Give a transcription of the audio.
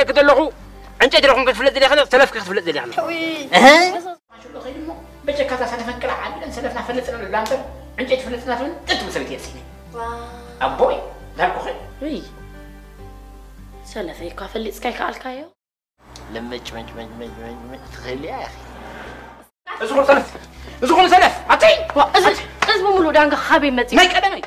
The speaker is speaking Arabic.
لك دلخو أنت تروحون كتفلت لي خلاص سلف كتفلت لي خلاص وي ما شاء الله خير مو بجا كذا سلف كلا عادي سلفنا فلتنا للانتر أنت تفلتنا فين أنت مسويت يا سيدي أبوي لا خير وي سلفي كافلي سكاي كالكايو لما تخيلي يا أخي ازغل سلف عطي إز بمولو دانغ خابي متي ما يقدمي